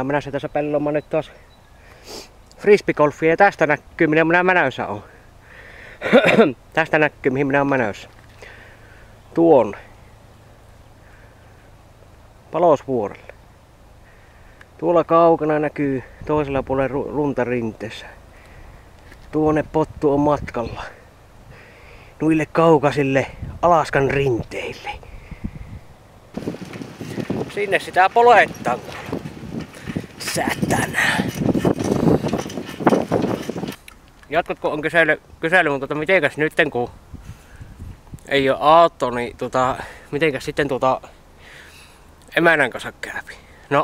minä menossa tässä pellomaan nyt taas frisbeegolfia ja tästä näkyy minä menossa on. Tästä näkyy mihin minä olen menossa. Tuonne. Palosvuorelle. Tuolla kaukana näkyy toisella puolella lunta rinteessä. Tuonne pottu on matkalla. Noille kaukaisille Alaskan rinteille. Sinne sitä polettaan. Sätänä. Jatkotko on kysely mutta mitenkäs nytten kun ei oo auto, niin mitenkäs sitten emännän kanssa käypi? No.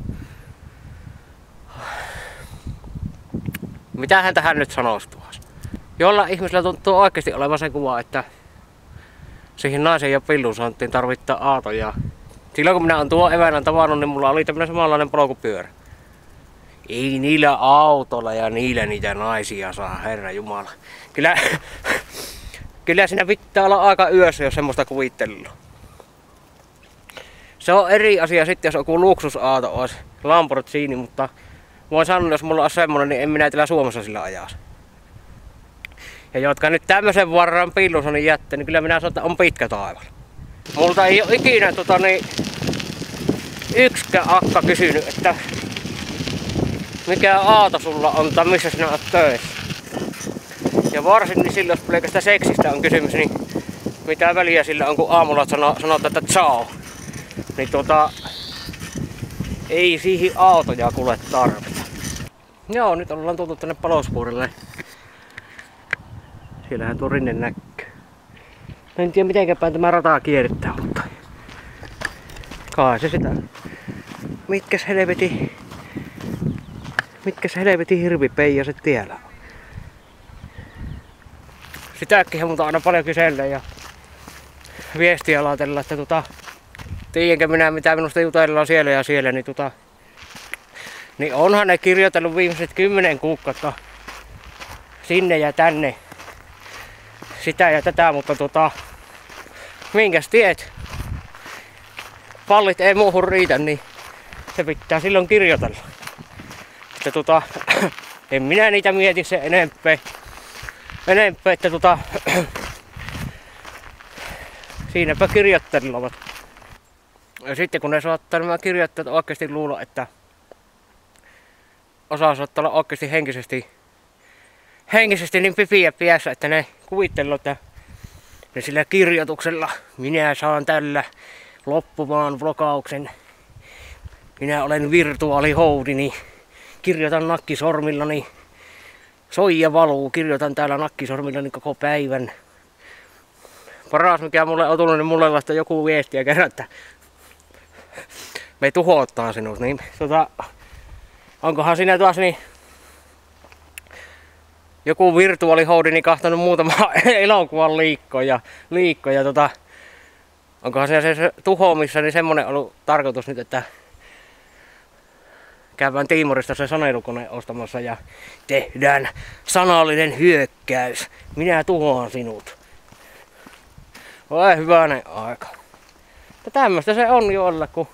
Mitähän tähän nyt sanois tuossa? Jolla ihmisellä tuntuu oikeesti olevan se kuva, että siihen naisen ja pillunsanttiin tarvittaa aato. Ja silloin kun minä olen tuon emännän tavannut, niin mulla oli tämmönen samanlainen polkupyörä. Ei niillä autolla ja niillä niitä naisia saa, herra jumala. Kyllä siinä pitää olla aika yössä, jos semmoista kuvittelua. Se on eri asia sitten, jos joku luksusauto olisi Lamborghini, mutta voin sanoa, jos mulla on semmonen, niin en minä täällä Suomessa sillä ajaa. Ja jotka nyt tämmösen varran pillunsani jättää, niin kyllä minä sanon, että on pitkä taival. Multa ei ole ikinä yksikään akka kysynyt, että mikä aato sulla on tai missä sinä oot töissä. Ja varsinkin silloin, jos pelkästään seksistä on kysymys, niin mitä väliä sillä on, kun aamulla sanot, että ciao. Niin ei siihen autoja kuule tarvita. Joo, nyt ollaan tultu tänne Palosvuorelle. Siellähän tuo rinne näkyy. En tiedä mitenkäpäin tämä rataa kierrittää, mutta kai se sitä. Mitkäs helvetin hirvipeijaset tiellä on? Sitäkin mutta aina paljon kysellä ja viestiä laatella, että tiedänkö minä mitä minusta jutellaan siellä ja siellä, niin niin onhan ne kirjoitellut viimeiset 10 kuukautta sinne ja tänne sitä ja tätä, mutta minkäs tiet? Pallit ei muuhun riitä, niin se pitää silloin kirjoitella. Että en minä niitä mieti se enempää, että siinäpä kirjoittelevat. Ja sitten kun ne saattaa nämä kirjoittajat oikeasti luulla, että osa saattaa olla oikeasti henkisesti niin pipiä piässä, että ne kuvittelee, että ne sillä kirjoituksella minä saan tällä loppumaan vlogauksen. Minä olen virtuaalihoudini. Kirjoitan nakkisormillani. Soija valuu. Kirjoitan täällä nakkisormillani koko päivän. Paras mikä mulle on tullut, niin mulle vasta joku viestiä kerran, että me tuhottaa sinut. Niin, onkohan siinä taas niin joku virtuaalihoudini kahtanut muutama elokuvan liikkoja. Onkohan se tuhoamissa niin semmonen ollut tarkoitus nyt, että käydään Tiimorista se sanelukone ostamassa ja tehdään sanallinen hyökkäys. Minä tuhoan sinut. Vai hyvänen aika. Mutta tämmöstä se on jo olla, kun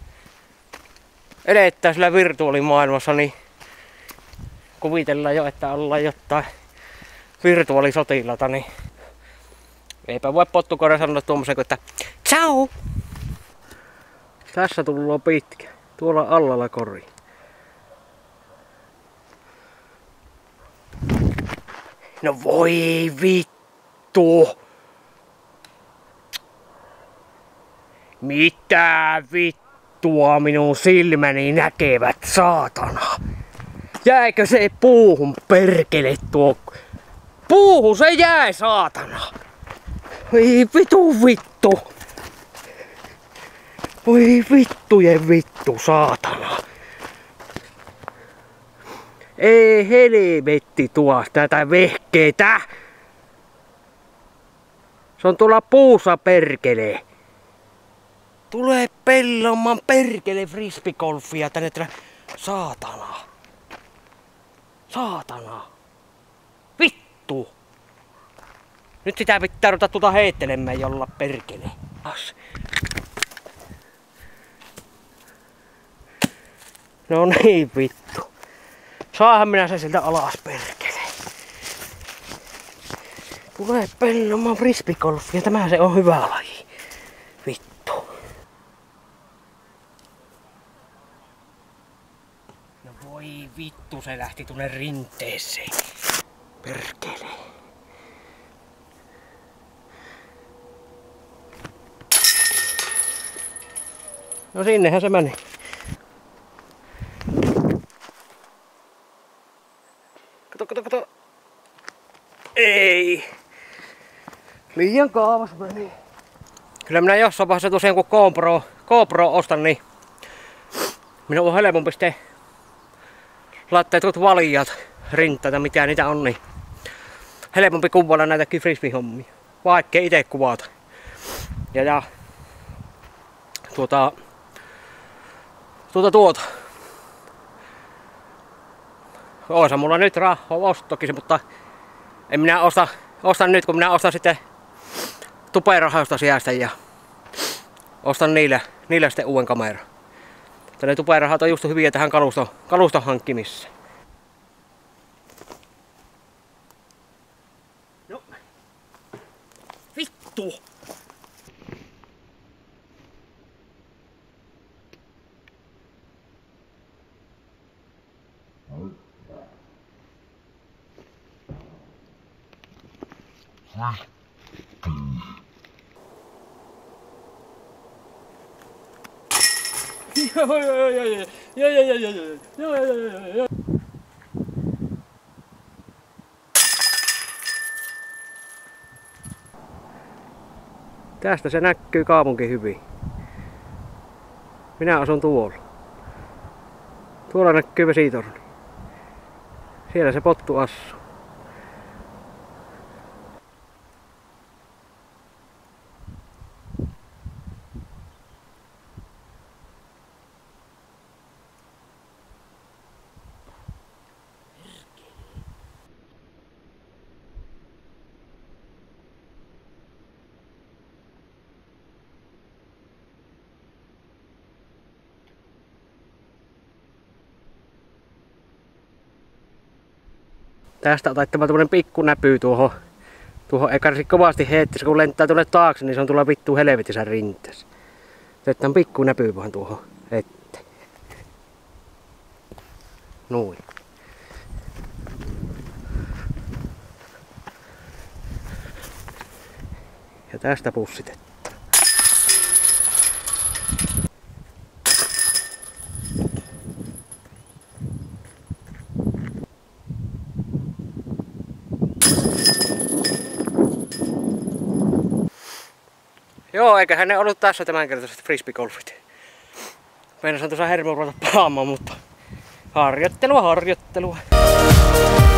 elettää sillä virtuaalimaailmassa, niin kuvitellaan jo, että ollaan jotain virtuaalisotilata, niin eipä voi pottukoira sanoa tuommoisen kuin, että ciao! Tässä tullaan pitkä. Tuolla allalla kori. No voi vittu! Mitä vittua minun silmäni näkevät, saatana? Jääkö se puuhun perkele tuo? Puuhun se jäi, saatana! Voi vittu! Voi vittujen vittu, saatana! Ei helvetti tuosta tätä vehkeetä! Se on tuolla puussa perkele. Tulee pellomaan perkele frisbeegolfia tänne. Saatana! Saatana! Vittu! Nyt sitä pitää ruveta heittelemään jolla perkele. No niin vittu. Saahan minä sen sieltä alas perkele. Tulee pelaamaan frisbeegolfia. Tämä se on hyvä laji. Vittu. No voi vittu, se lähti tuonne rinteeseen. Perkele. No sinnehän se meni. Kato. Ei. Liian kaavas meni. Kyllä minä jossain vaiheessa tosiaan kun GoPro ostan, niin minun on helpompi sitten laittaa tuot valijat, rintaita, mitä niitä on, niin helpompi kuvailla näitäkin frisbee-hommia. Vaikkei itse kuvata. Ja tuota. Oisa mulla nyt rahaa ostokin, mutta en minä ostan nyt, kun minä ostan sitten tuperahausta sijasta ja ostan niillä sitten uuden kameran. Ne tuperahat on just hyviä tähän kaluston hankkimissa. No. Vittu! Tästä se näkyy kaupunki hyvin. Minä asun tuolla. Tuolla näkyy vesitorni. Siellä se pottu asuu. Tästä otettava tämmönen pikku näpy tuohon eikä se kovasti heittäisi, kun lentää tuonne taakse, niin se on tuolla vittu helvetissä rinteessä. Otetaan pikku näpy vaan tuohon eteen. Noin. Ja tästä pussitetaan. Joo, eiköhän ne ollut tässä tämänkertaiset frisbeegolfit. Meinasin tuossa hermo ruveta palaamaan, mutta harjoittelua.